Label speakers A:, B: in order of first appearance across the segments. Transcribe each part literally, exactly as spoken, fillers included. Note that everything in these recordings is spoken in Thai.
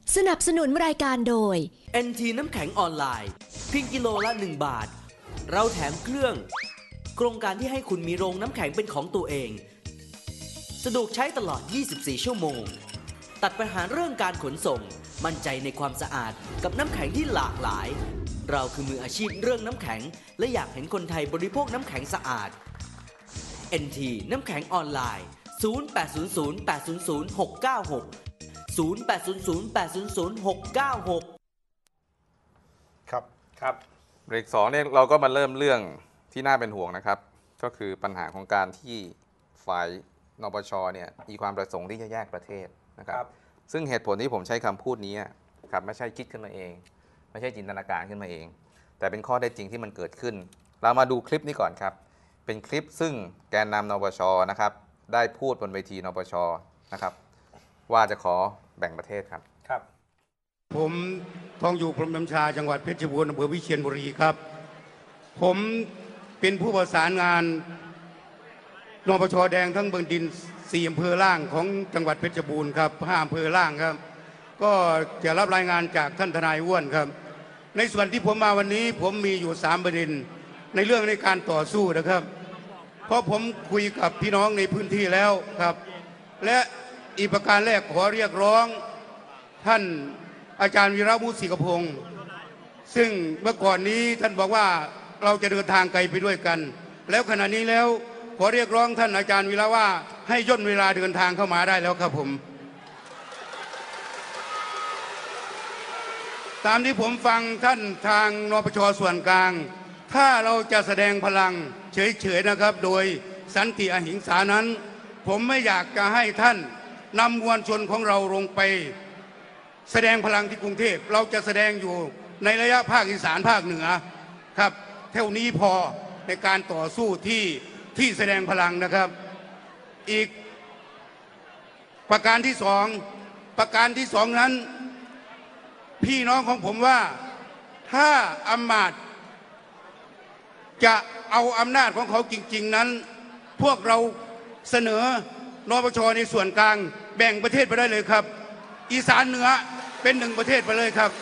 A: สนับสนุนรายการโดย
B: เอ็น ที น้ำแข็งออนไลน์เพียงกิโลละหนึ่งบาทเราแถมเครื่องโครงการที่ให้คุณมีโรงน้ำแข็งเป็นของตัวเองสะดวกใช้ตลอดยี่สิบสี่ชั่วโมงตัดปัญหาเรื่องการขนส่งมั่นใจในความสะอาดกับน้ำแข็งที่หลากหลายเราคือมืออาชีพเรื่องน้ำแข็งและอยากเห็นคนไทยบริโภคน้ำแข็งสะอาด เอ็น ที น้ำแข็งออนไลน์ศูนย์ แปด ศูนย์ ศูนย์ แปด ศูนย์ ศูนย์ หก เก้า หก ศูนย์ แปด ศูนย์ ศูนย์ แปด ศูนย์ ศูนย์ หก เก้า หก
C: ครับ
D: ครับเบรกสองเนี่ยเราก็มาเริ่มเรื่องที่น่าเป็นห่วงนะครับก็คือปัญหาของการที่ฝ่ายนปชเนี่ยมีความประสงค์ที่จะแยกประเทศนะครับซึ่งเหตุผลที่ผมใช้คำพูดนี้ครับไม่ใช่คิดขึ้นมาเองไม่ใช่จินตนาการขึ้นมาเองแต่เป็นข้อเท็จจริงที่มันเกิดขึ้นเรามาดูคลิปนี้ก่อนครับเป็นคลิปซึ่งแกนนำนปชนะครับได้พูดบนเวทีนปชนะครับว่าจะขอแบ่งประเทศครับ
C: ครับผมทองอยู่พรหมน้ำชาจังหวัดเพชรบูรณ์อำเภอวิเชียรบุรีครับผมเป็นผู้ประสานงานนปชแดงทั้งเบื้องดินสี่อำเภอล่างของจังหวัดเพชรบูรณ์ครับห้าอำเภอล่างครับก็จะรับรายงานจากท่านทนายอ้วนครับในส่วนที่ผมมาวันนี้ผมมีอยู่สามประเด็นในเรื่องในการต่อสู้นะครับเพราะผมคุยกับพี่น้องในพื้นที่แล้วครับและอีกประการแรกขอเรียกร้องท่านอาจารย์วีระมุสิกพงศ์ซึ่งเมื่อก่อนนี้ท่านบอกว่าเราจะเดินทางไกลไปด้วยกันแล้วขณะนี้แล้วขอเรียกร้องท่านอาจารย์วีระว่าให้ย่นเวลาเดินทางเข้ามาได้แล้วครับผมตามที่ผมฟังท่านทางนปชส่วนกลางถ้าเราจะแสดงพลังเฉยๆนะครับโดยสันติอหิงสานั้นผมไม่อยากจะให้ท่านนำมวลชนของเราลงไปแสดงพลังที่กรุงเทพเราจะแสดงอยู่ในระยะภาคอีสานภาคเหนือครับเท่านี้พอในการต่อสู้ที่ที่แสดงพลังนะครับอีกประการที่สองประการที่สองนั้นพี่น้องของผมว่าถ้าอำมาตย์จะเอาอำนาจของเขาจริงๆนั้นพวกเราเสนอนปชในส่วนกลางแบ่งประเทศไปได้เลยครับอีสานเหนือเป็นหนึ่งประเทศไปเลยครับ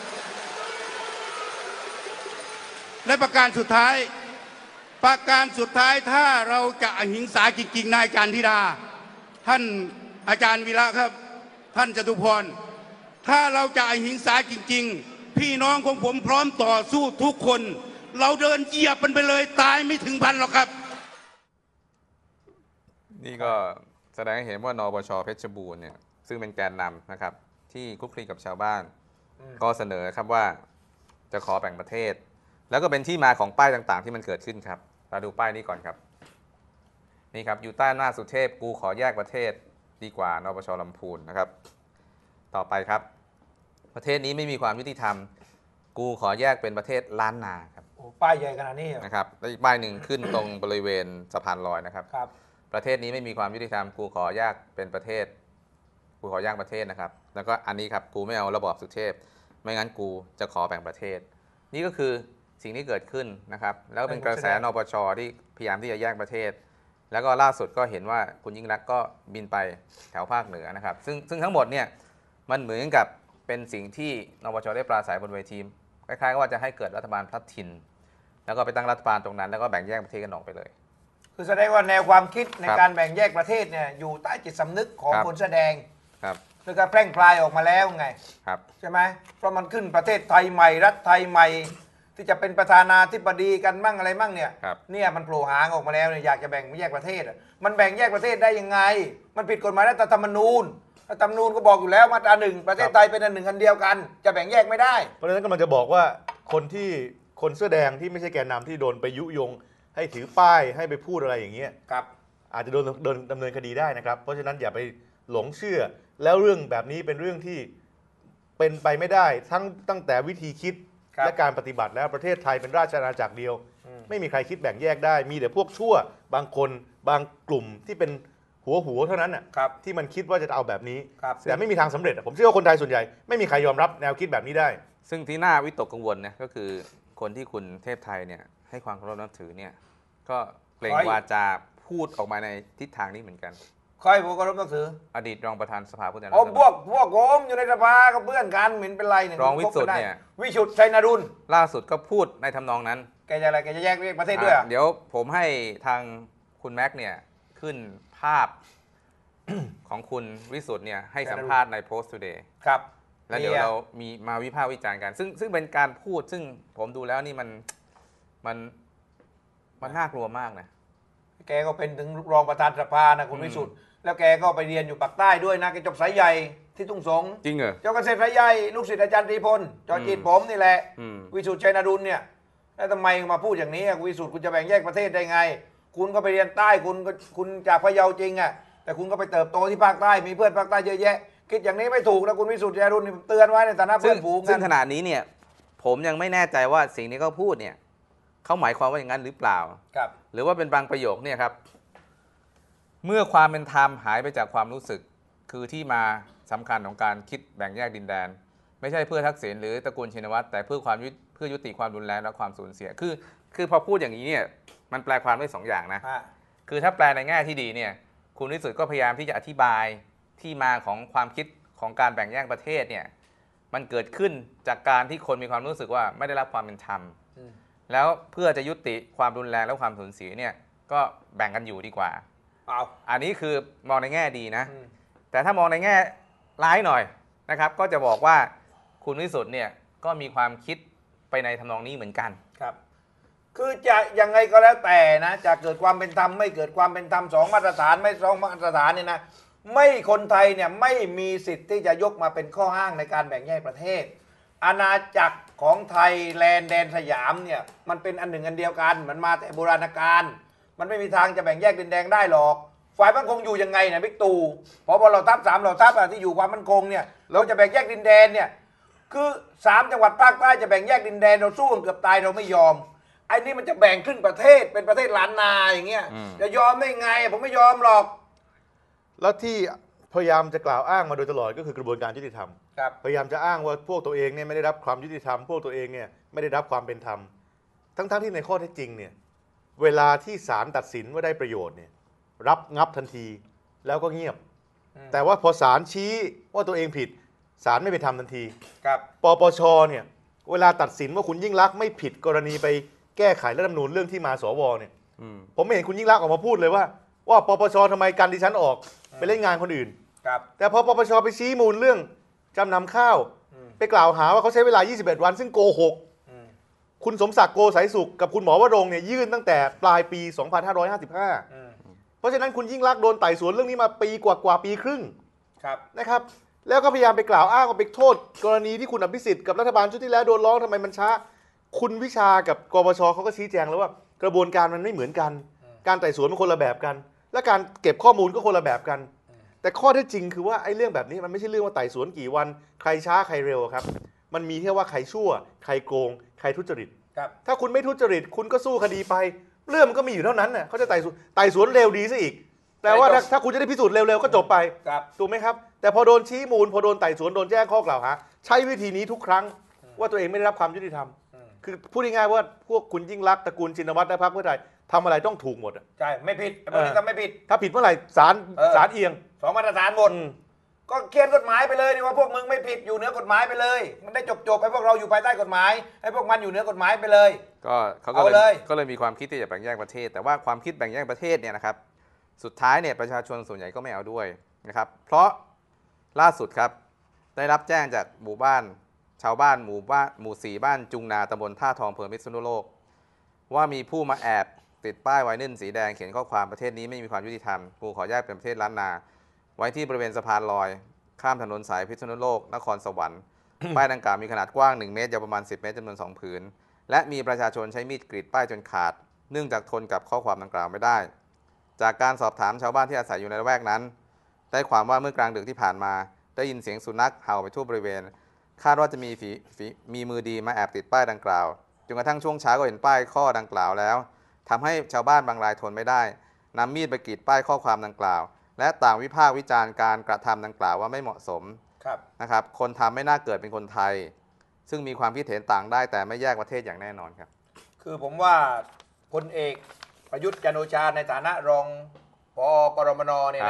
C: และประการสุดท้ายประการสุดท้ายถ้าเราจะอหิงสาจริงๆนายอาจารย์ธิดาท่านอาจารย์วีระครับท่านจตุพรถ้าเราจะอหิงสาจริงๆพี่น้องของผมพร้อมต่อสู้ทุกคนเราเดินเหยียบมันไปเลยตายไม่ถึงพันหรอกครับ
D: นี่ก็แสดงให้เห็นว่านปชเพชรบูรณ์เนี่ยซึ่งเป็นแกนนำนะครับที่คลุกคลีกับชาวบ้านก็เสนอครับว่าจะขอแบ่งประเทศแล้วก็เป็นที่มาของป้ายต่างๆที่มันเกิดขึ้นครับเราดูป้ายนี้ก่อนครับนี่ครับอยู่ใต้อำนาจสุเทพกูขอแยกประเทศดีกว่านปชลำพูนนะครับต่อไปครับประเทศนี้ไม่มีความยุติธรรมกูขอแยกเป็นประเทศล้านนาครับ
E: โอ้ป้ายใหญ่ขนาดนี้
D: นะครับแล้วอีกป้ายหนึ่งขึ้นตรงบริเวณสะพานลอยนะครับ
E: ครับ
D: ประเทศนี้ไม่มีความยุติธรรมกูขอแยกเป็นประเทศกูขอแยกประเทศนะครับแล้วก็อันนี้ครับกูไม่เอาระบอบสุเทพไม่งั้นกูจะขอแบ่งประเทศนี่ก็คือสิ่งที่เกิดขึ้นนะครับแล้วก็เป็นกระแสนปชที่พยายามที่จะแยกประเทศแล้วก็ล่าสุดก็เห็นว่าคุณยิ่งรักษณ์ก็บินไปแถวภาคเหนือนะครับซึ่งซึ่งทั้งหมดเนี่ยมันเหมือนกับเป็นสิ่งที่นปชได้ปราศัยบนเวทีคล้ายๆว่าจะให้เกิดรัฐบาลพลัดถิ่นแล้วก็ไปตั้งรัฐบาลตรงนั้นแล้วก็แบ่งแยกประเทศกันออกไปเลย
E: คือแสดงว่าแนวความคิดในการแบ่งแยกประเทศเนี่ยอยู่ใต้จิตสำนึกของคนแสดง
D: ครับ
E: คือการแพร่งพรายออกมาแล้วไง
D: ครับ
E: ใช่ไหมเพราะมันขึ้นประเทศไทยใหม่รัฐไทยใหม่ที่จะเป็นประธานาธิบดีกันมั่งอะไรมั่งเนี่ยเนี่ยมันโผล่หางออกมาแล้วเนี่ยอยากจะแบ่งแยกประเทศมันแบ่งแยกประเทศได้ยังไงมันผิดกฎหมายรัฐธรรมนูญรัฐธรรมนูญก็บอกอยู่แล้วมาตราหนึ่งประเทศไทยเป็นอันหนึ่งอันเดียวกันจะแบ่งแยกไม่ได้
F: เพราะฉะนั้นก็มันจะบอกว่าคนที่คนเสื้อแดงที่ไม่ใช่แกนนำที่โดนไปยุยงให้ถือป้ายให้ไปพูดอะไรอย่างเงี้ย
E: ครับ
F: อาจจะโดนโดนดำเนินคดีได้นะครับเพราะฉะนั้นอย่าไปหลงเชื่อแล้วเรื่องแบบนี้เป็นเรื่องที่เป็นไปไม่ได้ทั้งตั้งแต่วิธีคิดและการปฏิบัติแล้วประเทศไทยเป็นราชอาณาจักรเดียวไม่มีใครคิดแบ่งแยกได้มีแต่พวกชั่วบางคนบางกลุ่มที่เป็นหัวหัวเท่านั้นน่ะที่มันคิดว่าจะเอาแบบนี้แต่ไม่มีทางสำเร็จผมเชื่อว่าคนไทยส่วนใหญ่ไม่มีใครยอมรับแนวคิดแบบนี้ได้
D: ซึ่งที่น่าวิตกกังวลนะก็คือคนที่คุณเทพไทยเนี่ยให้ความเคารพนับถือเนี่ยก็เปล่งวาจาพูดออกมาในทิศทางนี้เหมือนกัน
E: ใครผมก็รับหนังสือ
D: อดีตรองประธานสภาผู้แทนราษฎ
E: อ๋อ
D: ร
E: พวกพวกผมอยู่ในสภาก็เพื่อนกันเหม็นเป็นไรเนี่ย
D: รองวิสุทธิ์เนี่ย
E: วิสุทธิ์ชัยนรุน
D: ล่าสุดก็พูดในทำนองนั้น
E: แกจะอะไรแกจะแยกเรียกประเทศด้วย
D: อ่ะเดี๋ยวผมให้ทางคุณแม็กเนี่ยขึ้นภาพ ของคุณวิสุทธ์เนี่ยให้สัมภาษณ์ใน Post Today
E: ครับ
D: แล้วเดี๋ยวเรามีมาวิพากษ์วิจารณ์กัน ซึ่งซึ่งเป็นการพูดซึ่งผมดูแล้วนี่มันมันมันน่ากลัวมากนะ
E: แกก็เป็นถึงรองประธานสภานะคุณวิสุทธิ์แล้วแกก็ไปเรียนอยู่ปากใต้ด้วยนะแกจบสายใหญ่ที่ทุ่งสง
D: จริงเหรอ
E: เจ้าเกษตรสายใหญ่ลูกศิษย์อาจารย์ตรีพลจอจิตผมนี่แหละ
D: อืม
E: วิสุทธิ์ชัยนรุนเนี่ยแล้วทำไมมาพูดอย่างนี้อ่ะวิสุทธิ์คุณจะแบ่งแยกประเทศได้ไง คุณก็ไปเรียนใต้คุณก็คุณจากพะเยาจริงอ่ะแต่คุณก็ไปเติบโตที่ภาคใต้มีเพื่อนภาคใต้เยอะแยะคิดอย่างนี้ไม่ถูกนะคุณวิสุทธิ์ชัยนรุนผมเตือนไว้ในฐานะเพื่
D: ซึ่
E: อง นฝูง
D: ซึ่ง
E: กั
D: ข
E: น
D: ณะนี้เนี่ยผมยังไม่แน่ใจว่าสิ่งที่เขาพูดเนี่ยเขาหมายความว่าอย่างนั้นหรือเปล่า
E: ครับ
D: หรือว่าเป็นบางประโยคเนี่ยครับเมื่อความเป็นธรรมหายไปจากความรู้สึกคือที่มาสำคัญของการคิดแบ่งแยกดินแดน ไม่ใช่เพื่อทักษิณหรือตระกูลชินวัตรแต่เพื่อความยุเพื่อยุติความรุนแรงและความสูญเสียคือคือพอพูดอย่างนี้เนี่ยมันแปลความได้สองอย่างนะ
E: ฮะ
D: คือถ้าแปลในแง่ที่ดีเนี่ยคุณวิสุทธิ์ก็พยายามที่จะอธิบายที่มาของความคิดของการแบ่งแยกประเทศเนี่ยมันเกิดขึ้นจากการที่คนมีความรู้สึกว่าไม่ได้รับความเป็นธรรม
E: อืม
D: แล้วเพื่อจะยุติความรุนแรงและความสูญเสียเนี่ยก็แบ่งกันอยู่ดีกว่า
E: เอา
D: อันนี้คือมองในแง่ดีนะ
E: อืม
D: แต่ถ้ามองในแง่ร้ายหน่อยนะครับก็จะบอกว่าคุณวิสุทธิ์เนี่ยก็มีความคิดไปในทำนองนี้เหมือนกัน
E: ครับ คือจะยังไงก็แล้วแต่นะจะเกิดความเป็นธรรมไม่เกิดความเป็นธรรมสองมาตรฐานไม่สองมาตรฐานเนี่ยนะไม่คนไทยเนี่ยไม่มีสิทธิ์ที่จะยกมาเป็นข้ออ้างในการแบ่งแยกประเทศ อาณาจักรของไทยแลนด์แดนสยามเนี่ยมันเป็นอันหนึ่งอันเดียวกันมันมาแต่โบราณกาลมันไม่มีทางจะแบ่งแยกดินแดงได้หรอกฝ่ายมั่นคงอยู่ยังไงเนี่ยบิ๊กตู่พอบอเราทัพสามเราทัพอะที่อยู่ความมั่นคงเนี่ยเราจะแบ่งแยกดินแดนเนี่ยคือสามจังหวัดภาคใต้จะแบ่งแยกดินแดนเราสู้กันเกือบตายเราไม่ยอมไอ้นี่มันจะแบ่งขึ้นประเทศเป็นประเทศล้านนาอย่างเงี้ย
D: อืม
E: จะยอมได้ไงผมไม่ยอมหรอก
F: แล้วที่พยายามจะกล่าวอ้างมาโดยตลอดก็คือกระบวนการยุติธรรม
E: ครับ
F: พยายามจะอ้างว่าพวกตัวเองเนี่ยไม่ได้รับความยุติธรรมพวกตัวเองเนี่ยไม่ได้รับความเป็นธรรมทั้งๆที่ในข้อเท็จจริงเนี่ยเวลาที่ศาลตัดสินว่าได้ประโยชน์เนี่ยรับงับทันทีแล้วก็เงียบ
E: อืม
F: แต่ว่าพอศาลชี้ว่าตัวเองผิดศาลไม่ไปทำทันที
E: ครับ
F: ปปชเนี่ยเวลาตัดสินว่าคุณยิ่งลักษณ์ไม่ผิดกรณีไปแก้ไขรัฐธรรมนูญเรื่องที่มาสวเนี่ย
D: อืม
F: ผมไม่เห็นคุณยิ่งลักษณ์ออกมาพูดเลยว่าว่าปปชทำไมกันดิฉันออกไปเล่นงานคนอื่น
E: ครับ
F: แต่พอปปชไปชี้มูลเรื่องจำนำข้าว
E: อืม
F: ไปกล่าวหาว่าเขาใช้เวลา ยี่สิบเอ็ด วันซึ่งโกหก
E: อืม
F: คุณสมศักดิ์โกสายสุขกับคุณหมอวรงค์เนี่ยยื่นตั้งแต่ปลายปี สองพันห้าร้อยห้าสิบห้า
E: อืม
F: เพราะฉะนั้นคุณยิ่งลักษณ์โดนไต่สวนเรื่องนี้มาปีกว่ากว่าปีครึ่ง
E: ครับ
F: นะครับแล้วก็พยายามไปกล่าวอ้างว่าไปโทษกรณีที่คุณอภิสิทธิ์กับรัฐบาลชุดที่แล้วโดนร้องทำไมมันช้า คุณวิชากับกปชเขาก็ชี้แจงแล้วว่ากระบวนการมันไม่เหมือนกัน การไต่สวนมันคนละแบบกัน และการเก็บข้อมูลก็คนละแบบกัน แต่ข้อเท็จจริงคือว่าไอ้เรื่องแบบนี้มันไม่ใช่เรื่องว่าไต่สวนกี่วันใครช้าใครเร็วครับมันมีแค่ว่าใครชั่ว ใครโกง ใครทุจริต
E: ครับ
F: ถ้าคุณไม่ทุจริตคุณก็สู้คดีไป เรื่องมันก็มีอยู่เท่านั้นน่ะเขาจะไต่สวนไต่สวนเร็วดีซะอีกแปลว่าถ้าถ้าคุณจะได้พิสูจน์เร็วๆก็จบไป
E: ครับ
F: ถูกไหมครับแต่พอโดนชี้มูลพอโดนไต่สวนโดนแจ้งข้อกล่าวหาใช้วิธีนี้ทุกครั้งว่าตัวเองไม่ได้รับความยุติธรรม
E: อืม
F: คือพูดง่ายๆว่าพวกคุณยิ่งรักษณ์ตระกูลชินวัตรและพรรคเพื่อไทยทำอะไรต้องถูกหมดอะ
E: ใช่ไม่ผิดไอ้พวกนี้
F: เออ
E: ทำไม่ผิด
F: ถ้าผิดเมื่อไหร่ศาล
E: เออ
F: ศาลเอียง
E: สองมาตรฐานหมด
F: อืม
E: ก็เขียนกฎหมายไปเลยดีว่าพวกมึงไม่ผิดอยู่เหนือกฎหมายไปเลย มันได้จบจบๆให้พวกเราอยู่ภายใต้กฎหมายให้พวกมันอยู่เหนือกฎหมายไปเลย
D: ก็เขาก็
E: เอา
D: เล
E: เลย ย
D: ก็เลยมีความคิดที่จะแบ่งแยกประเทศ แต่ว่าความคิดแบ่งแยกประเทศเนี่ยนะครับสุดท้ายเนี่ยประชาชนส่วนใหญ่ก็ไม่เอาด้วยนะครับเพราะล่าสุดครับได้รับแจ้งจากหมู่บ้านชาวบ้านหมู่บ้านหมู่สี่บ้านจุงนาตำบลท่าทองอำเภอพิษณุโลกว่ามีผู้มาแอบติดป้ายไวนิลสีแดงเขียนข้อความประเทศนี้ไม่มีความยุติธรรมกูขอแยกเป็นประเทศล้านนาไว้ที่บริเวณสะพานลอยข้ามถนนสายพิษณุโลกนครสวรรค์ ป้ายดังกล่าวมีขนาดกว้างหนึ่งเมตรยาวประมาณสิบเมตรจำนวนสองผืนและมีประชาชนใช้มีดกรีดป้ายจนขาดเนื่องจากทนกับข้อความดังกล่าวไม่ได้ จากการสอบถามชาวบ้านที่อาศัยอยู่ในละแวกนั้นได้ความว่าเมื่อกลางดึกที่ผ่านมาได้ยินเสียงสุนัขเห่าไปทั่วบริเวณคาดว่าจะมีฝีฝีมีมือดีมาแอบติดป้ายดังกล่าวจนกระทั่งช่วงเช้าก็เห็นป้ายข้อดังกล่าวแล้วทำให้ชาวบ้านบางรายทนไม่ได้นำมีดไปกรีดป้ายข้อความดังกล่าวและต่างวิพากษ์วิจารณ์การกระทำดังกล่าวว่าไม่เหมาะสม
E: ครับ
D: นะครับคนทำไม่น่าเกิดเป็นคนไทย ซึ่งมีความคิดเห็นต่างได้แต่ไม่แยกประเทศอย่างแน่นอนครับ
E: คือผมว่าพลเอกประยุทธ์จันทร์โอชาในฐานะรองผอกรมนเนี่ย
D: ครั
E: นะ
D: บ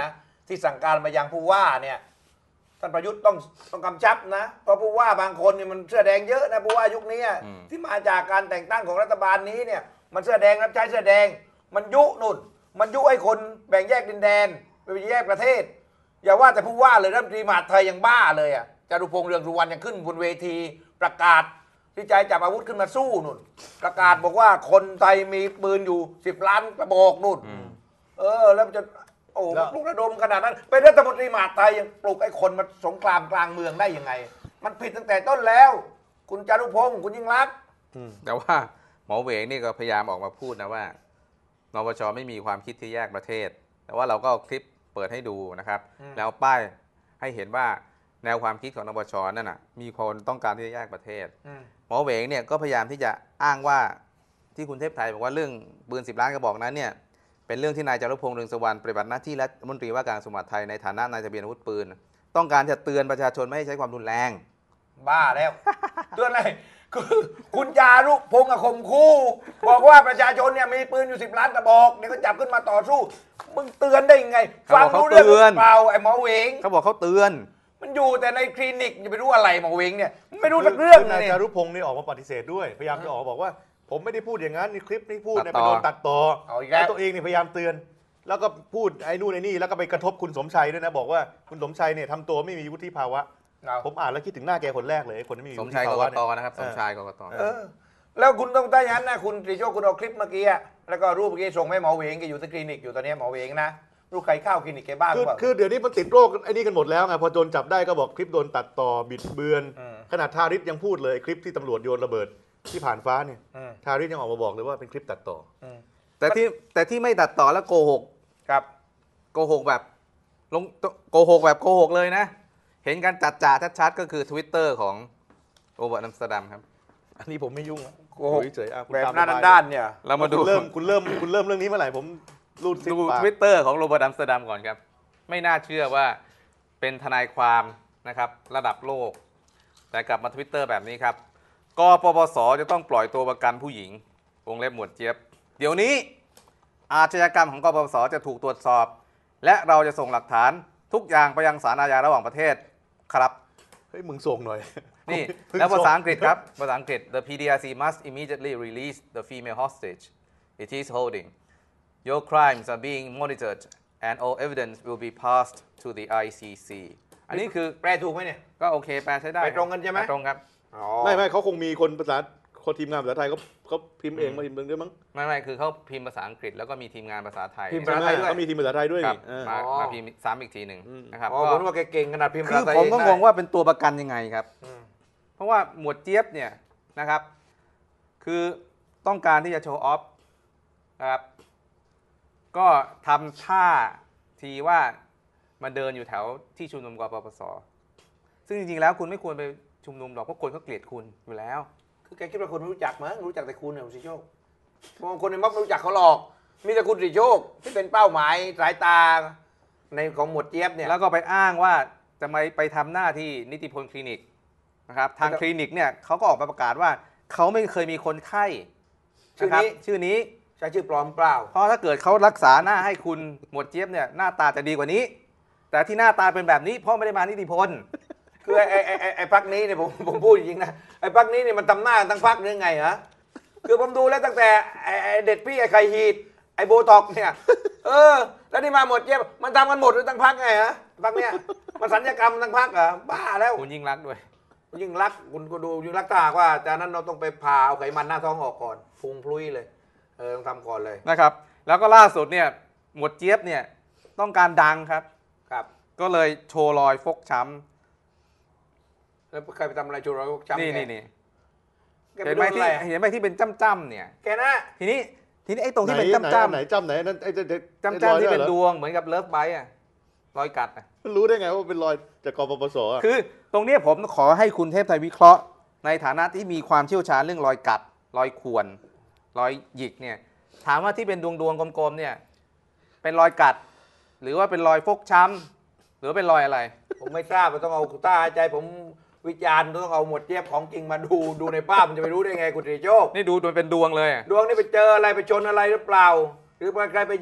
E: ที่สั่งการมายังผู้ว่าเนี่ยท่านประยุทธ์ต้องต้องกำชับนะเพราะผู้ว่าบางคนเนี่ยมันเสื้อแดงเยอะนะผู้ว่ายุคนี้ที่มาจากการแต่งตั้งของรัฐบาลนี้เนี่ยมันเสื้อแดงรับใช้เสื้อแดงมันยุนุ่นมันยุให้คนแบ่งแยกดินแดนไปแยกประเทศอย่าว่าแต่ผู้ว่าเลยรัฐมนตรีมหาดไทยยังบ้าเลยอ่ะจารุพงษ์เรืองสุวรรณยังขึ้นบนเวทีประกาศที่ใจจับอาวุธขึ้นมาสู้นุ่นประกาศบอกว่าคนไทยมีปืนอยู่สิบล้านกระบอกนุ่นเออแล้วมันจะโอ้ปลุกระดมขนาดนั้นเป็นรัฐมนตรีมหาดไทยยังปลุกไอ้คนมาสงครามกลางเมืองได้ยังไงมันผิดตั้งแต่ต้นแล้วคุณจารุพงษ์คุณยิ่งรักษณ์
D: แต่ว่าหมอเหวงนี่ก็พยายามออกมาพูดนะว่านปช.ไม่มีความคิดที่แยกประเทศแต่ว่าเราก็เอาคลิปเปิดให้ดูนะครับแล้วป้ายให้เห็นว่าแนวความคิดของนปช.นั่นน่ะมีคนต้องการที่จะแยกประเทศหมอเหวงเนี่ยก็พยายามที่จะอ้างว่าที่คุณเทพไทยบอกว่าเรื่องปืนสิบล้านกระบอกนั้นเนี่ยเป็นเรื่องที่นายจารุพงษ์เรืองสุวรรณปฏิบัติหน้าที่รัฐมนตรีว่าการกระทรวงมหาดไทยในฐานะนายทะเบียนอาวุธปืนต้องการจะเตือนประชาชนไม่ให้ใช้ความรุนแรง
E: บ้าแล้วเตือนอะไรคือคุณจารุพงษ์ข่มขู่บอกว่าประชาชนเนี่ยมีปืนอยู่สิบล้านกระบอกเดี๋ยวก็จับขึ้นมาต่อสู้มึงเตือนได้ยังไงฟังรู้เรื่องเปล่าไอ้หมอเหวง
D: เขาบอกเขาเตือน
E: มันอยู่แต่ในคลินิกจะไปรู้อะไรหมอเหวงเนี่ยไม่รู้เรื่อง
F: นายจารุพงษ์นี่ออกมาปฏิเสธด้วยพยายามจะออกบอกว่าผมไม่ได้พูดอย่างนั้นในคลิปนี้พูดเนี่ยไปโดนตัดต่อแล้วตัวเองเนี่ยพยายามเตือนแล้วก็พูดไอ้นู่นไอ้นี่แล้วก็ไปกระทบคุณสมชัยด้วยนะบอกว่าคุณสมชัยเนี่ยทำตัวไม่มีวุฒิภาวะผมอ่านแล้วคิดถึงหน้าแกคนแรกเลยคนที่ไม่มี
D: สมชัยกกตนะครับสมชัยกกต
E: แล้วคุณต้องได้ยันนะคุณตรีโชคคุณเอาคลิปเมื่อกี้แล้วก็รูปเมื่อกี้ส่งให้หมอเหวงแกอยู่ที่คลินิกอยู่ตอนนี้หมอเหวงนะรูปใครเข้าคลินิกแกบ้าง
F: คือคือเดี๋ยวนี้มันติดโรคไอ้นี่กันหมดแล้วไงพอโดนจับได้ก็บอกคลิปโดนตัดต่อบิดเบือนขนาดทาริศยังพูดเลยคลิปที่ตำรวจโยนระเบิดที่ผ่านฟ้าเนี่ยทาริศยังออกมาบอกเลยว่าเป็นคลิปตัดต่อ
D: แต่ที่แต่ที่ไม่ตัดต่อแล้วโกหก
E: ครับ
D: โกหกแบบลงโกหกแบบโกหกเลยนะเห็นกันจัดจ่าชัดๆก็คือ Twitter ของโรเบิร์ตอัมสเตอร์ดัมครับ
F: อันนี้ผมไม่ยุ่ง
E: โกหกเฉยๆแบบหน้าด้านๆเนี่ย
D: เรามาดู
F: เริ่มคุณเริ่มคุณเริ่มเรื่องนี้เมื่อไหร่ผมรูด
D: ดู Twitter ของโรเบิร์ตอัมสเตอร์ดัมก่อนครับไม่น่าเชื่อว่าเป็นทนายความนะครับระดับโลกแต่กลับมา Twitter แบบนี้ครับกปปส.จะต้องปล่อยตัวประกันผู้หญิงวงเล็บหมวดเจี๊ยบเดี๋ยวนี้อาชญากรรมของกปปส.จะถูกตรวจสอบและเราจะส่งหลักฐานทุกอย่างไปยังศาลอาญาระหว่างประเทศครับ
F: เฮ้ยมึงส่งหน่อย
D: นี่แล้วภาษาอังกฤษครับภาษาอังกฤษ The พี ดี อาร์ ซี must immediately release the female hostage it is holding your crimes are being monitored and all evidence will be passed to the ไอ ซี ซี อันนี้คือ
E: แปลถูกไหมเนี่ย
D: ก็โอเคแปลใช้ได้
E: ไปตรงกันใช่ไหม
D: ตรงครับ
F: ไม่ไม่เขาคงมีคนภาษาคนทีมงานภาษาไทยเขาเขาพิมพ์เองมาพิมพ์เองด้วยมั้ง
D: ไม่ไม่คือเขาพิมพ์ภาษาอังกฤษแล้วก็มีทีมงานภาษาไทย
F: พิมพ์ภาษาไทยด้วยเขามีทีมภาษาไทยด้วย
D: มามาพิมพ์ซ้ำอีกทีหนึ่งนะครับ
E: ก็ผมว่าแกเก่งขนาดพิมพ์ภาษาไทย
D: คือผมก็งงว่าเป็นตัวประกันยังไงครับเพราะว่าหมวดเจี๊ยบเนี่ยนะครับคือต้องการที่จะโชว์ออฟนะครับก็ทำท่าทีว่ามาเดินอยู่แถวที่ชุมนุมกปปส.ซึ่งจริงๆแล้วคุณไม่ควรไปชุมนุมหรอกเพราะคนเขาเกลียดคุณอยู่แล้ว
E: คือแกคิดว่าคนไม่รู้จักมั้งรู้จักแต่คุณเนี่ยคุณสิโชคบางคนในม็อบไม่รู้จักเขาหรอกมีแต่คุณสิโชคที่เป็นเป้าหมายสายตาในของหมวดเจี๊ยบเนี่ย
D: แล้วก็ไปอ้างว่าจะไปไปทำหน้าที่นิติพลคลินิกนะครับทางคลินิกเนี่ยเขาก็ออกมาประกาศว่าเขาไม่เคยมีคนไข้
E: ชื่อนี้
D: ชื่อนี้
E: ใช้ชื่อปลอมเปล่า
D: เพราะถ้าเกิดเขารักษาหน้าให้คุณหมวดเจี๊ยบเนี่ยหน้าตาจะดีกว่านี้แต่ที่หน้าตาเป็นแบบนี้เพราะไม่ได้มานิติพล
E: คือไอ้ไอ้ไอ้ไอ้พักนี้เนี่ยผมผมพูดจริงๆนะไอ้พักนี้เนี่ยมันทำหน้าทั้งพักนึงไงฮะคือผมดูแล้วตั้งแต่ไอ้ไอ้เด็ดพี่ไอ้ไข่ฮีดไอ้โบท็อกเนี่ยเออแล้วนี่มาหมดเจี๊ยบมันทำกันหมดทั้งพักไงฮะพักเนี้ยมันสัญญกรรมทั้งพักเหรอบ้าแล้ว
D: คุณยิ่งรักด้วย
E: ยิ่งรักคุณก็ดูยิ่งรักตาว่าจากนั้นเราต้องไปผ่าเอาไขมันหน้าท้องออกก่อนพุงพลุยเลยเออต้องทำก่อนเลย
D: นะครับแล้วก็ล่าสุดเนี่ยหมวดเจี๊ยบเนี่ยต้องการดังครับ
E: ครับ
D: ก็เลยโชว์รอยฟกช้ำ
E: แล้วใครไปทำอะไรโชว์รอยฟกช้ำ
D: นี่นี่นี่เห็นไหมที่เห็นไหมที่เป็นจ้ำๆเนี่ย
E: แกนะ
D: ทีนี้ทีนี้ไอ้ตรงที่เป็นจ้ำๆ
F: ไหนจ้ำไหนนั่นไอ้
D: จ้ำๆที่เป็นดวงเหมือนกับเลิฟไบท์อะรอยกัดอะ
F: รู้ได้ไงว่าเป็นรอยจากกปปส.
D: คือตรงนี้ผมขอให้คุณเทพไทยวิเคราะห์ในฐานะที่มีความเชี่ยวชาญเรื่องรอยกัดรอยข่วนรอยหยิกเนี่ยถามว่าที่เป็นดวงดวงกลมๆเนี่ยเป็นรอยกัดหรือว่าเป็นรอยฟกช้ำหรือเป็นรอยอะไร
E: ผมไม่ทราบมันต้องเอาตาหายใจผมวิจารณ์ต้องเอาหมวดเจี๊ยบของจริงมาดูดูในภาพมันจะไปรู้ได้ไงคุณตรีโชค
D: นี่ดูมันเป็นดวงเลย
E: ดวงนี่ไปเจออะไรไปชนอะไรหรือเปล่าหรือใครไปหยิก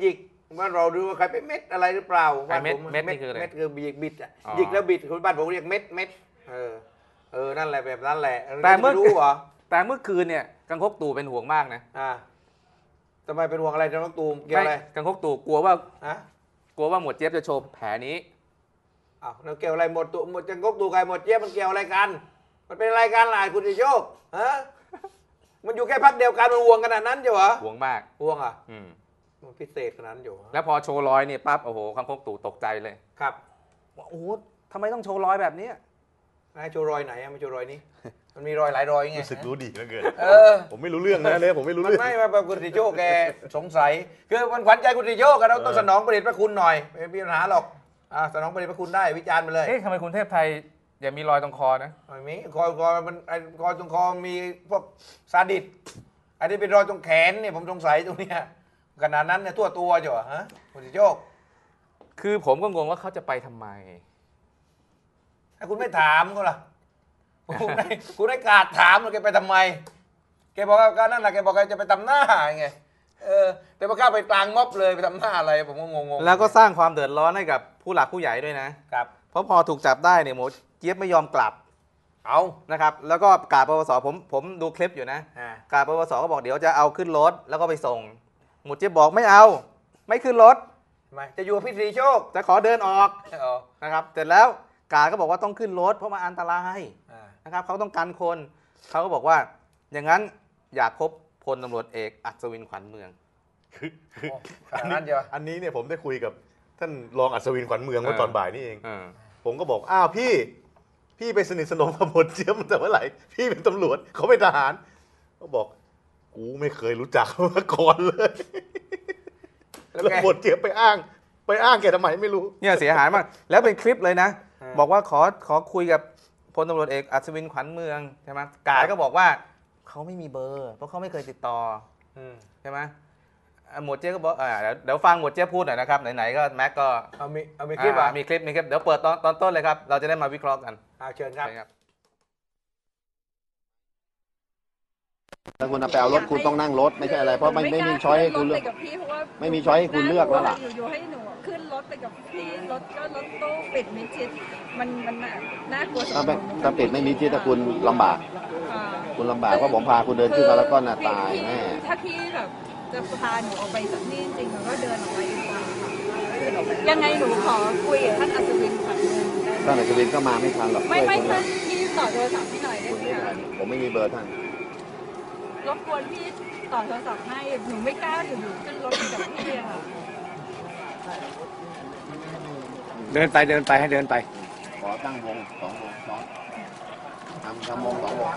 E: ว่าเราดูว่าใครเป็นเม็ดอะไรหรือเปล่า
D: ไอ้เม็ด
E: บ้านผ
D: เม็ดนี่คืออะไร
E: เม็ดคือบิดบิดอะ
D: อ๋อ
E: หยิกแล้วบิดคนบ้านผมเรียกเม็ดเม็ดเออเออนั่นแหละแบบนั้นแหละ
D: แต่เมื่อ
E: รู้เหรอ
D: แต่เมื่อคืนเนี่ยกังคกตู่เป็นห่วงมากนะ
E: อ่าทำไมเป็นห่วงอะไรน้องตูมเกี่ยวอะไร
D: ไม่กังคกตู่กลัวว่า
E: ฮะ
D: กลัวว่าหมวดเจี๊ยบจะโชว์แผลนี้
E: อ้าวแล้วเกี่ยวอะไรหมดตัวหมดจังกกตูไก่หมดเจี๊ยบมันเกี่ยวอะไรกัน มันเป็นรายการหลายคุณจะโยกฮะมันอยู่แค่พักเดียวกันมันห่วงขนาดนั้นอยู่เหรอ
D: ห่วงมาก
E: ห่วงอ่ะ
D: อืม
E: มันพิเศษขนาดนั้นอยู่
D: แล้วพอโชว์รอยนี่ปั๊บโอ้โหกังคกตู่ตกใจเลย
E: ครับ
D: ว่าโอ้โหทำไมต้องโชว์รอยแบบนี้
E: นายโชว์รอยไหนอะไม่โชว์รอยนี้ มันมีรอยหลายรอยไง
F: รู้สึกรู้ดีเหลือเกิน
E: เออ
F: ผมไม่รู้เรื่องนะเนี่ยผมไม่รู้
E: มัน
F: เรื่อง
E: ไม่มาแบบคุณติโชคแกสงสัย คือมันขวัญใจคุณติโชคกันเราต้อง
F: เออ
E: สนองประเดชพระคุณหน่อยไม่มีปัญหาหรอกอ่าสนองประเดชพระคุณได้วิจารณ์ไปเลย
D: เอ๊ะทำไมคุณเทพไทยอย่ามีรอยตรงคอนะ
E: ไม่มีคอยคอยมันไอ้คอยตรงคอมีพวกซาดิสอันนี้เป็นรอยตรงแขนเนี่ยผมสงสัยตรงเนี้ยขนาดนั้นเนี่ยทั่วตัวจ้ะฮะคุณติโชค
D: คือผมก็งงว่าเขาจะไปทำไม
E: ถ้าคุณไม่ถามก็ล่ะคุณได้คุณได้กาดถามเลยแกไปทำไมแกบอกว่าก็นั่นแหละแกบอกแกจะไปทำหน้าไงเออแต่พอเข้าไปกลางม็อบเลยไปทำหน้าอะไรผมก็งงๆ
D: แล้วก็สร้างความเดือดร้อนให้กับผู้หลักผู้ใหญ่ด้วยนะ
E: ครับ
D: เพราะพอถูกจับได้เนี่ยหมวดเจี๊ยบไม่ยอมกลับ
E: เอา
D: นะครับ แล้วก็กาดปปสผมผมดูคลิปอยู่นะ
E: อ่า
D: กาดปปสก็บอกเดี๋ยวจะเอาขึ้นรถแล้วก็ไปส่ง หมวดเจี๊ยบบอกไม่เอา ไม่ขึ้นรถ
E: ทำไมจะอยู่กับพี่ตรีโชค
D: จะขอเดินออก
E: อ๋อ
D: นะครับเสร็จแล้วกาดก็บอกว่าต้องขึ้นรถเพราะมันอันตราย
E: อ่า
D: นะครับเขาต้องการคนเขาก็บอกว่า อย่างนั้นอยากพบพลตำรวจเอกอัศวินขวัญเมือง
F: คือคือ
E: โอ้ขนาดนั้นเดียว
F: อันนี้เนี่ยผมได้คุยกับท่านรองอัศวินขวัญเมืองเมื่อ
D: เออ
F: ตอนบ่ายนี่เอง
D: เออ
F: ผมก็บอกอ้าวพี่ พี่ไปสนิทสนมกับหมวดเจี๊ยบมาแต่เมื่อไหร่พี่เป็นตำรวจเขาเป็นทหารเขาบอกกูไม่เคยรู้จักเขามาก่อนเลย
E: แล้ว
F: แล้ว
E: แก
F: หมวดเจี๊ยบไปอ้าง ไปอ้างแกทำไมไม่รู้
D: เนี่ยเสียหายมาก แล้วเป็นคลิปเลยนะ
E: เออ
D: บอกว่าขอขอคุยกับพลตำรวจเอกอัศวินขวัญเมืองใช่ไหมกาดก็บอกว่าเขาไม่มีเบอร์ เพราะเขาไม่เคยติดต่อ
E: อืม
D: ใช่ไหมอ่ะหมวดเจี๊ยบก็บอกอ่าเดี๋ยวเดี๋ยวฟังหมวดเจี๊ยบพูดหน่อยนะครับไหนๆก็แม็กก็
E: เอามีเอามีคลิปอ่ะ
D: อ่ามีคลิปมีคลิปเดี๋ยวเปิดตอนตอนต้นเลยครับเราจะได้มาวิเคราะห์กัน
E: เอาเชิญครับ
D: ใช่ครับ
G: ถ้าคุณเอาไปเอารถคุณต้องนั่งรถไม่ใช่อะไรเพราะมันไม่มีช้อยให้คุณเลือก
H: กับพี่เพราะว่า
G: ไม่มีช้อยให้คุณเลือกแล้วล่ะ
H: อยู่ๆให้หนูขึ้นรถไปกับพี่รถก็รถตู้ปิดมิดชิดมันมันน่าน่ากลัวสำห
G: ถ้า
H: รับ
G: ไม่
H: หนู
G: ถ้าปิดไม่มีที่ถ้าคุณลำบาก
H: อ่า
G: คุณลำบากเพราะผมพาคุณเดินขึ้นมาแล้วก็น่าตาย
H: พี่
G: แน่
H: ถ้าพี่แบบจะพาหนูออกไปจากนี่จริงๆหนูก็เดินออกไปดีกว่าค่ะยังไงหนูขอคุยกับท่านอัศวินขวัญเมืองได้ไหม
G: ท่านอัศวินก็มาไม่ทันหรอก
H: ไม่
G: ช่วย
H: ไม่
G: คุณ
H: ท่านพี่ต่อโทรศัพท์พี่หน่อยได้
G: คุณ
H: ไหม
G: ไม่ทั
H: คะ
G: นผมไม่มีเบอร์ท่าน
H: รบกวนพี่ต่อโทรศัพท์ให้หนูไม่กล้าอยู่ๆขึ้นรถไปกับพี่อะค่ะ
E: เดินไปเดินไปให้เดินไป
G: ขอตั้งวงสองวงซ้อนทำทำวงสองวง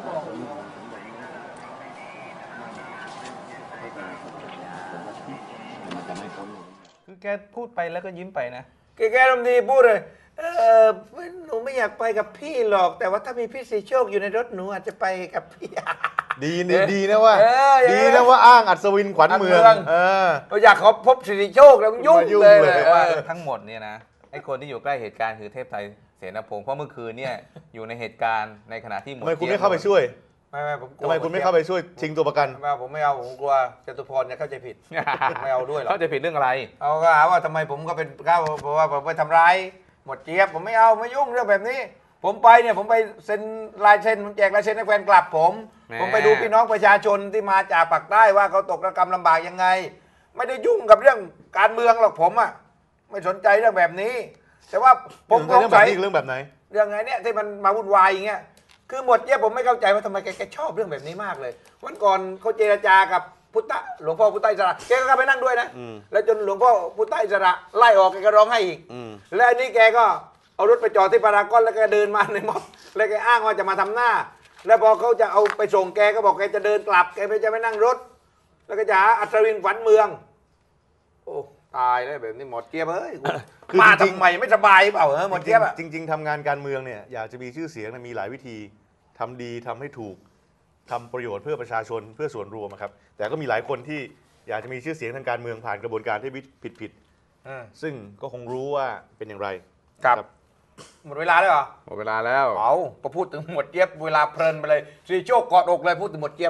G: มันจะไม่พ้น
D: คือแกพูดไปแล้วก็ยิ้มไปนะ
E: แกแกลมณ์ดีพูดเลยเออหนูไม่อยากไปกับพี่หรอก แต่ว่าถ้ามีพี่สีโชคอยู่ในรถหนูอาจจะไปกับพี่
F: ดีนี่ดีนะว่า
E: เอออย่างนั้น
F: ดีนะว่าอ้างอัศวินขวัญเมือง
E: ขวัญเมือง
F: เออ
E: เราอยากขอพบสิริโชคแล้วยุ่ง
F: มายุ่ง
E: เลย
F: เลย
E: เอ
D: ว่า
E: อ
D: ทั้งหมดเนี่ยนะไอ้คนที่อยู่ใกล้เหตุการณ์คือเทพไทยเสนาพงศ์เพราะเมื่อคืนเนี่ยอยู่ในเหตุการณ์ในขณะที่หมว
F: ทำ
D: ด
F: ไมคุณ
D: จี๊ยบ
F: ไม่เข้าไปช่วย
E: ไม่ไม่ผมกลัว
F: ทำไมคุณไม่เข้าไปช่วยชิงตัวประกัน
E: ไม่เอาผมไม่เอาผมกลัวจตุพรเนี่ยเข้าใจผิด ไม่เอาด้วยหรอก
D: เขาใจะผิดเรื่องอะไร
E: เอาก็หาว่าทำไมผมก็เป็นก้าวเพราะว่าผมไปทำร้ายหมดเจี๊ยบผมไม่เอาไม่ยุ่งเรื่องแบบนี้ ผมไปเนี่ยผมไปเซ็นลายเซ็นผมแจกลายเซ็นให้แฟนกลับผม
D: แหม
E: ผมไปดูพี่น้องประชาชนที่มาจากปากใต้ว่าเขาตกระกำลำบากยังไง ไม่ได้ยุ่งกับเรื่องการเมืองหรอกผมอ่ะไม่สนใจเรื่องแบบนี้ แต่ว่าผมส
F: เรื่อง
E: ง
F: แบบ
E: สัย
F: นี้เรื่องแบบไหน
E: เรื่องไงเนี่ยที่มันมาวุ่นวายอย่างเงี้ยคือหมดเจี๊ยบผมไม่เข้าใจว่าทำไมแกแกชอบเรื่องแบบนี้มากเลยวันก่อนเขาเจรจากับพุทธหลวงพ่อพุทธอิสระแกก็ไปนั่งด้วยนะ
F: อืม
E: แล้วจนหลวงพ่อพุทธอิสระไล่ออกแกก็ร้องให้อีก
F: อืม
E: แล้วอันนี้แกก็เอารถไปจอดที่พารากอนแล้วแกเดินมาในม็อบแล้วแกอ้างว่าจะมาทำหน้า แล้วพอเขาจะเอาไปส่งแกก็บอกแกจะเดินกลับแกไม่จะไม่นั่งรถ แล้วก็จะหาอัศวินขวัญเมือง โอ้ตายแล้วแบบนี้หมดเจี๊ยบเอ้ย
F: คือ
E: มา
F: จริง
E: ทำ
F: ๆ
E: ไมไม่สบายเปล่าเออหมดเจี๊ยบอะ
F: จริงๆจริง ๆทำงานการเมืองเนี่ยอยากจะมีชื่อเสียงนะมีหลายวิธีทำดีทำให้ถูกทำประโยชน์เพื่อประชาชนเพื่อส่วนรวมอะครับแต่ก็มีหลายคนที่อยากจะมีชื่อเสียงทางการเมืองผ่านกระบวนการที่ผิดผิดๆซึ่งก็คงรู้ว่าเป็นอย่างไร
E: ครับ หมดเวลาแล้วเหรอ
D: หมดเวลาแล้ว
E: เอาพอพูดถึงหมดเจี๊ยบเวลาเพลินไปเลยสีโชคกอดอกเลยพูดถึงหมดเจี๊ยบ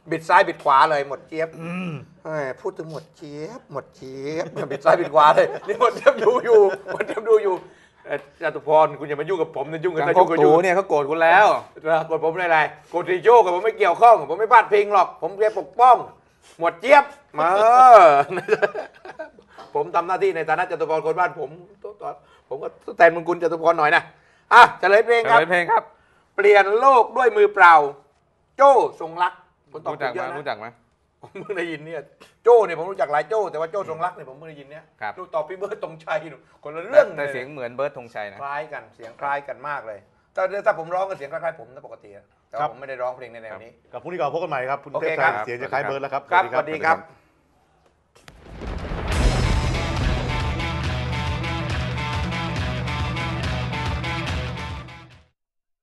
E: บิดซ้ายบิดขวาเลยหมดเจี๊ยบเฮ้ยพูดถึงหมดเจี๊ยบหมดเจี๊ยบบิดซ้ายบิดขวาเลยนี่หมดเจี๊ยบดูอยู่หมดเจี๊ยบดูอยู่เอ่อจตุพรคุณอย่ามายุ่งกับผมนะยุ่งกัน
D: ทาง
E: นะ
D: พว
E: ยุ่
D: ก
E: งกับ
D: ตู
E: ยุ่ง
D: เนี่ยเขาโกรธคุณแล้ว
E: กดผมได้ไรกดทีโจ้กับผมไม่เกี่ยวข้องผมไม่พลาดพิงหรอกผมแค่ปกป้อง หมดเจี๊ยบมา ผมทำหน้าที่ในฐานะจตุพรคนบ้านผมผมก็แทนมึงคุณจตุพรหน่อยนะอ่ะเฉลยเพลงครับ
D: เฉลยเพลงครับ
E: เปลี่ยนโลกด้วยมือเปล่า โจ้ทรงรักคนตอบ
D: รู้จัก
E: เย
D: ไหม
E: อะนะ
D: รู้จักไหม
E: ผมเพิ่งได้ยินเนี่ยโจ้เนี่ยผมรู้จักหลายโจ้แต่ว่าโจ้ทรงรักเนี่ยผมเพิ่งได้ยินเนี่ย
D: ครับ
E: ดูตอบพี่เบิร์ดตรงชัยหนูคนละเรื่อง
D: แต่
E: ล
D: เสียงเหมือนเบิร์ดธงชัยนะ
E: คล้ายกันเสียงคล้ายกันมากเลยถ้าถ้าผมร้องก็เสียงคล้ายๆผมนะปกติอะแต่
F: ครั
E: ว่า
F: บ
E: ผมไม่ได้ร้องเพลงในแนวนี้
F: กับพรุ่งนี้ก่อนพบกันใหม่ครับคุณ
E: โอ
F: เท
E: เค
F: พ
E: ครั
F: ชั
E: บ
F: ยเสียงจะคล้ายเบิร์ดแล้วครับ
E: ครับ
F: ส
E: ส
F: วั
E: วั
F: ส
E: ส
F: ดี
E: ดี
F: ค
E: ครับ รับ